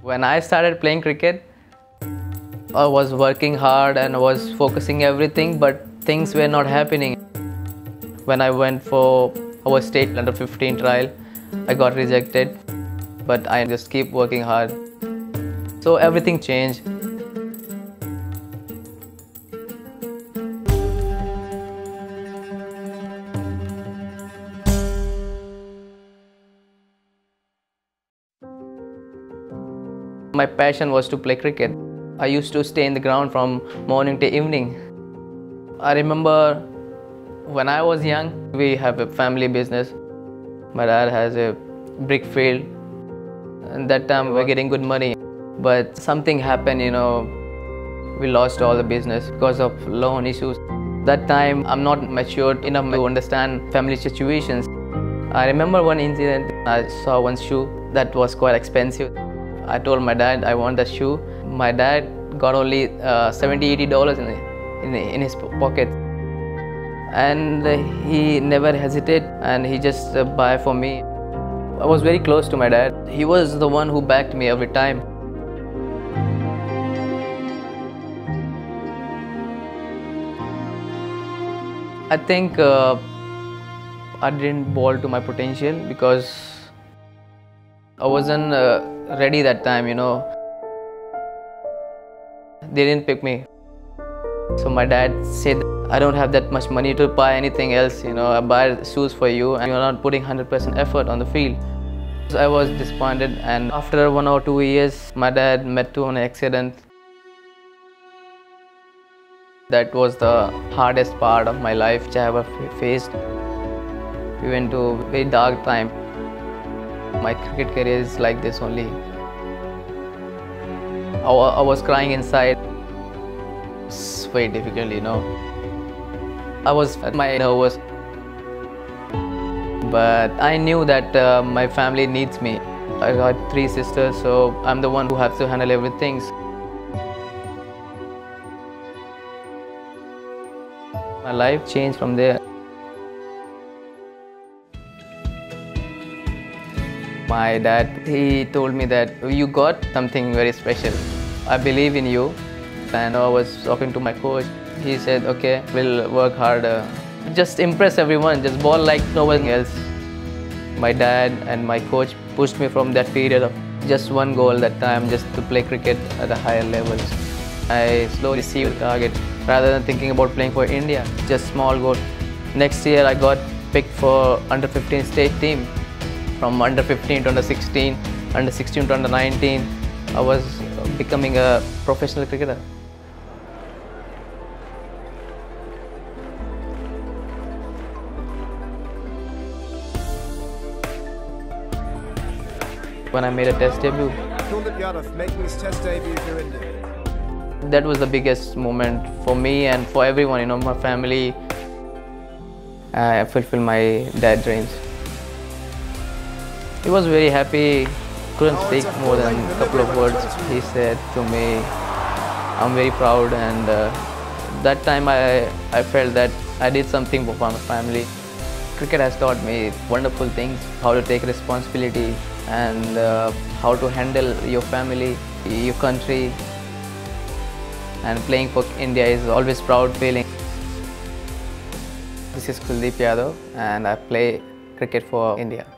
When I started playing cricket, I was working hard and I was focusing everything, but things were not happening. When I went for our state under 15 trial, I got rejected, but I just keep working hard. So everything changed. My passion was to play cricket. I used to stay in the ground from morning to evening. I remember when I was young, we have a family business. My dad has a brick field, and that time we were getting good money. But something happened, we lost all the business because of loan issues. That time I'm not matured enough to understand family situations. I remember one incident. I saw one shoe that was quite expensive. I told my dad I want that shoe. My dad got only $70–80 in his pocket, and he never hesitated and he just buy for me. I was very close to my dad. He was the one who backed me every time. I think I didn't bowl to my potential because I wasn't ready that time, They didn't pick me. So my dad said, I don't have that much money to buy anything else, I buy shoes for you and you're not putting 100% effort on the field. So I was disappointed, and after 1 or 2 years, my dad met to an accident. That was the hardest part of my life which I ever faced. We went to a very dark time. My cricket career is like this only. I was crying inside. It's very difficult, I was at my nervous. But I knew that my family needs me. I got 3 sisters, so I'm the one who has to handle everything. My life changed from there. My dad, he told me that you got something very special. I believe in you. And I was talking to my coach. He said, okay, we'll work harder. Just impress everyone, just bowl like no one else. My dad and my coach pushed me from that period of just one goal that time, just to play cricket at a higher levels. I slowly see the target rather than thinking about playing for India, just small goal. Next year I got picked for under 15 state team. From under 15 to under 16, under 16 to under 19, I was becoming a professional cricketer. When I made a test debut, Kuldeep Yadav making his test debut for India. That was the biggest moment for me and for everyone, my family. I fulfilled my dad's dreams. He was very happy, couldn't speak more than a couple of words. He said to me, I'm very proud, and that time I felt that I did something for my family. Cricket has taught me wonderful things, how to take responsibility and how to handle your family, your country. And playing for India is always proud feeling. This is Kuldeep Yadav and I play cricket for India.